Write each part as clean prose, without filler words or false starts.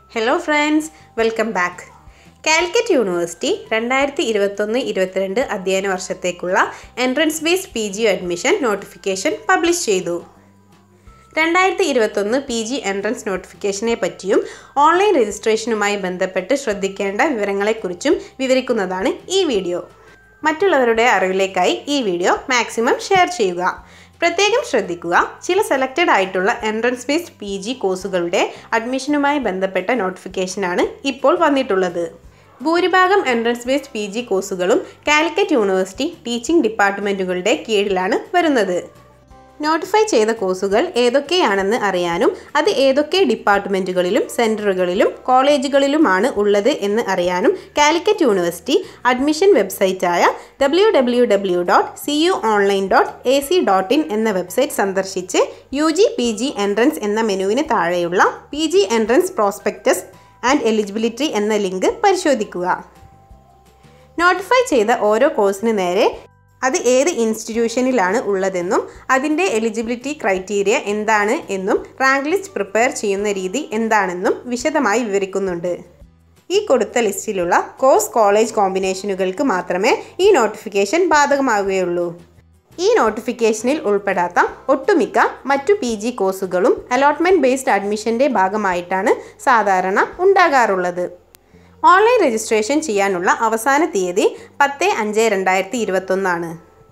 Hello friends, welcome back. Calicut University 2021-22 അധ്യയന വർഷത്തേക്കുള്ള entrance based PG admission notification publish ചെയ്തു. 2021 PG entrance നോട്ടിഫിക്കേഷനെ പറ്റിയും online രജിസ്ട്രേഷനുമായി ബന്ധപ്പെട്ട് ശ്രദ്ധിക്കേണ്ട വിവരങ്ങളെക്കുറിച്ചും വിവരിക്കുന്നതാണ് ഈ വീഡിയോ. മറ്റുള്ളവരുടെ അറിവിലേക്കായി ഈ വീഡിയോ മാക്സിമം ഷെയർ ചെയ്യുക. പ്രത്യേകം ശ്രദ്ധിക്കുക, ചില സെലക്റ്റഡ് ആയിട്ടുള്ള എൻട്രൻസ് ബേസ്ഡ് PG കോഴ്സുകളുടെ അഡ്മിഷനുമായി ബന്ധപ്പെട്ട നോട്ടിഫിക്കേഷനാണ് ഇപ്പോൾ വന്നിട്ടുള്ളത്. ഭൂരിഭാഗം എൻട്രൻസ് ബേസ്ഡ് PG കോഴ്സുകളും കാലിക്കറ്റ് യൂണിവേഴ്സിറ്റി ടീച്ചിംഗ് ഡിപ്പാർട്ട്മെൻറ്റുകളുടെ കീഴിലാണ് വരുന്നത്. നോട്ടിഫൈ ചെയ്ത കോഴ്സുകൾ ഏതൊക്കെയാണെന്ന് അറിയാനും അത് ഏതൊക്കെ ഡിപ്പാർട്ട്മെൻറ്റുകളിലും സെൻറ്ററുകളിലും കോളേജുകളിലുമാണ് ഉള്ളത് എന്ന് അറിയാനും കാലിക്കറ്റ് യൂണിവേഴ്സിറ്റി അഡ്മിഷൻ വെബ്സൈറ്റായ www.cuonline.ac.in എന്ന വെബ്സൈറ്റ് സന്ദർശിച്ച് UG PG എൻട്രൻസ് എന്ന മെനുവിന് താഴെയുള്ള PG entrance prospectus and eligibility എന്ന ലിങ്ക് പരിശോധിക്കുക. നോട്ടിഫൈ ചെയ്ത ഓരോ കോഴ്സിന് നേരെ അത് ഏത് ഇൻസ്റ്റിറ്റ്യൂഷനിലാണ് ഉള്ളതെന്നും അതിൻ്റെ എലിജിബിലിറ്റി ക്രൈറ്റീരിയ എന്താണ് എന്നും റാങ്ക് ലിസ്റ്റ് പ്രിപ്പയർ ചെയ്യുന്ന രീതി എന്താണെന്നും വിശദമായി വിവരിക്കുന്നുണ്ട്. ഈ കൊടുത്ത ലിസ്റ്റിലുള്ള കോഴ്സ് കോളേജ് കോമ്പിനേഷനുകൾക്ക് മാത്രമേ ഈ നോട്ടിഫിക്കേഷൻ ബാധകമാവുകയുള്ളൂ. ഈ നോട്ടിഫിക്കേഷനിൽ ഉൾപ്പെടാത്ത ഒട്ടുമിക്ക മറ്റു PG കോഴ്സുകളും അലോട്ട്മെൻറ്റ് ബേസ്ഡ് അഡ്മിഷൻ്റെ ഭാഗമായിട്ടാണ് സാധാരണ ഉണ്ടാകാറുള്ളത്. ഓൺലൈൻ രജിസ്ട്രേഷൻ ചെയ്യാനുള്ള അവസാന തീയതി 10/5/2021 ആണ്.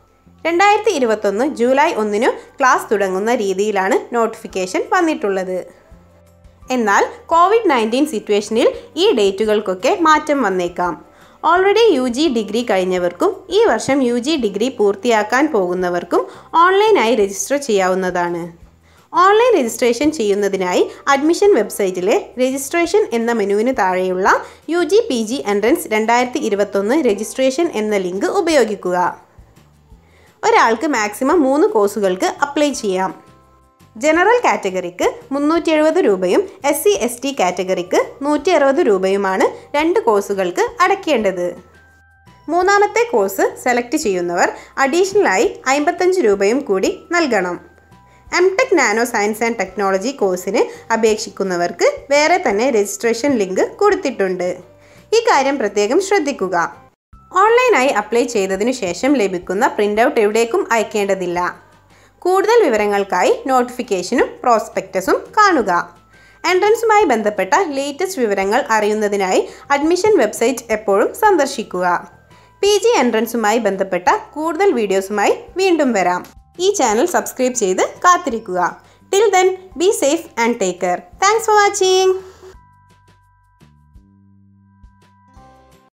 2021 ജൂലൈ 1 ക്ലാസ് തുടങ്ങുന്ന രീതിയിലാണ് നോട്ടിഫിക്കേഷൻ വന്നിട്ടുള്ളത്. എന്നാൽ COVID-19 സിറ്റുവേഷനിൽ ഈ ഡേറ്റുകൾക്കൊക്കെ മാറ്റം വന്നേക്കാം. ഓൾറെഡി UG ഡിഗ്രി കഴിഞ്ഞവർക്കും ഈ വർഷം UG ഡിഗ്രി പൂർത്തിയാക്കാൻ പോകുന്നവർക്കും ഓൺലൈനായി രജിസ്റ്റർ ചെയ്യാവുന്നതാണ്. ഓൺലൈൻ രജിസ്ട്രേഷൻ ചെയ്യുന്നതിനായി അഡ്മിഷൻ വെബ്സൈറ്റിലെ രജിസ്ട്രേഷൻ എന്ന മെനുവിന് താഴെയുള്ള UG PG എൻട്രൻസ് 2021 രജിസ്ട്രേഷൻ എന്ന ലിങ്ക് ഉപയോഗിക്കുക. ഒരാൾക്ക് മാക്സിമം 3 കോഴ്സുകൾക്ക് അപ്ലൈ ചെയ്യാം. ജനറൽ കാറ്റഗറിക്ക് 370 രൂപയും SC/ST കാറ്റഗറിക്ക് 160 രൂപയുമാണ് 2 കോഴ്സുകൾക്ക് അടയ്ക്കേണ്ടത്. മൂന്നാമത്തെ കോഴ്സ് സെലക്ട് ചെയ്യുന്നവർ അഡീഷണലായി 55 രൂപയും കൂടി നൽകണം. M.Tech nano science and technology കോഴ്സിന് അപേക്ഷിക്കുന്നവർക്ക് വേറെ തന്നെ രജിസ്ട്രേഷൻ ലിങ്ക് കൊടുത്തിട്ടുണ്ട്. ഈ കാര്യം പ്രത്യേകം ശ്രദ്ധിക്കുക. ഓൺലൈനായി അപ്ലൈ ചെയ്തതിനു ശേഷം ലഭിക്കുന്ന പ്രിൻ്റ് ഔട്ട് എവിടേക്കും അയക്കേണ്ടതില്ല. കൂടുതൽ വിവരങ്ങൾക്കായി നോട്ടിഫിക്കേഷനും പ്രോസ്പെക്ടസും കാണുക. എൻട്രൻസുമായി ബന്ധപ്പെട്ട ലേറ്റസ്റ്റ് വിവരങ്ങൾ അറിയുന്നതിനായി അഡ്മിഷൻ വെബ്സൈറ്റ് എപ്പോഴും സന്ദർശിക്കുക. PG എൻട്രൻസുമായി ബന്ധപ്പെട്ട കൂടുതൽ വീഡിയോസുമായി വീണ്ടും വരാം. ഈ ചാനൽ സബ്സ്ക്രൈബ് ചെയ്ത് കാത്തിരിക്കുക. Till then, be safe and take care. Thanks for watching.